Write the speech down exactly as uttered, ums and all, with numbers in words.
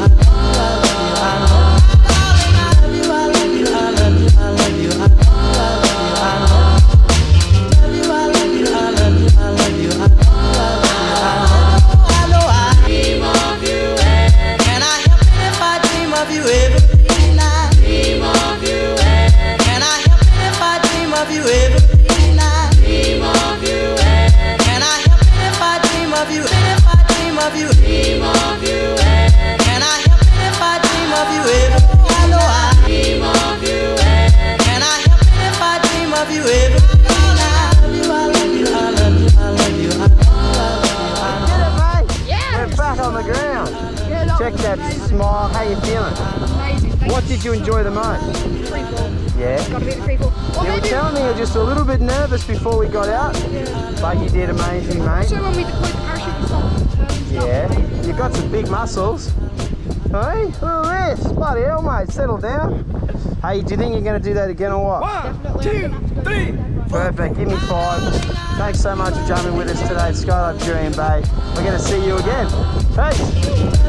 Check that smile. How you feeling? Amazing. What did you enjoy the most? Free fall. Yeah? Got a bit of free fall. Well, You were maybe- telling me you were just a little bit nervous before we got out, Yeah. but you did amazing, mate. So when we deployed the parachute, we stopped. Um, Yeah, you've got some big muscles. Hey, look at this. Bloody hell, mate. Settle down. Hey, do you think you're going to do that again or what? One, two, three. Perfect. Give me five. Thanks so much for jumping with us today at Skydive Julian Bay. We're going to see you again. Peace.